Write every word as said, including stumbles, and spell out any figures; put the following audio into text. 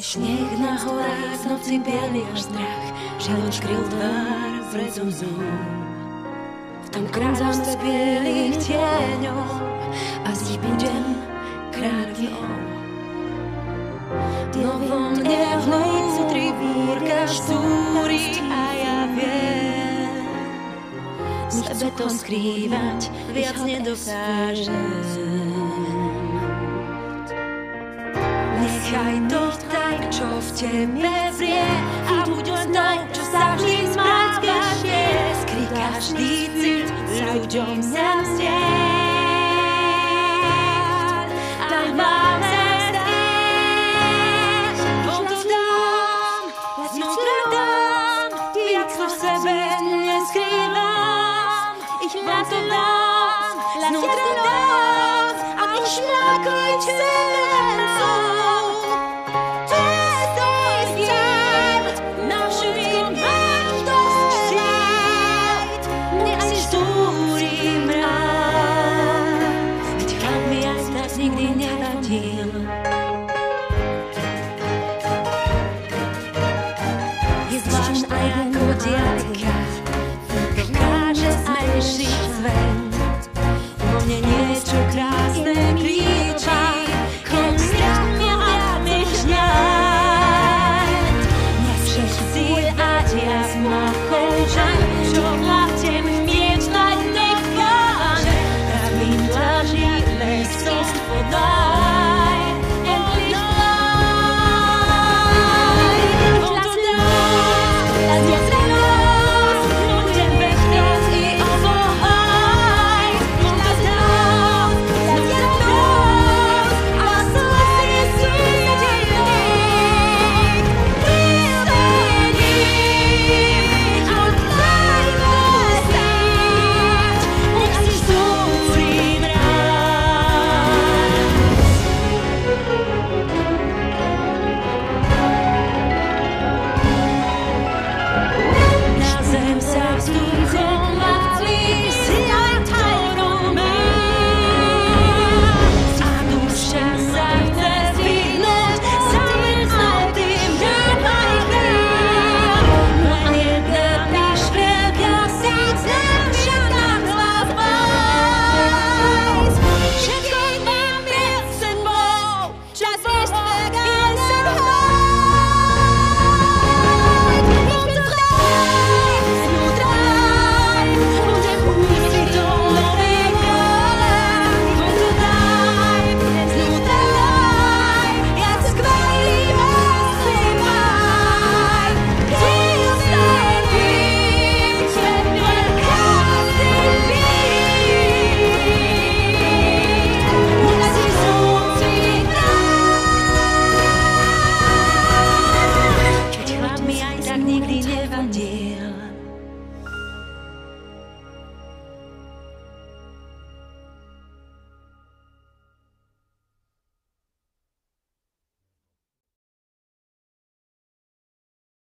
Sneh na horách, v noci bielý až strach, žaloč kryl tvár predo mnou. V tom kráľom z bielých tieňov a s budem kráľovnou. No vo mne vnútri búrka štúri a ja viem, sebe to skrývať viac nedokážem. Nechaj to tak, čo v tebe vrie, a buď len to, čo sa vždy zmáckaš, je. Skry každý cit ľuďom sa vzdieť. Tak máme zdieť. On to dám, znútra dám, viac v sebe neskrývam. Ich vám to dám, znútra dám, a už nakojte.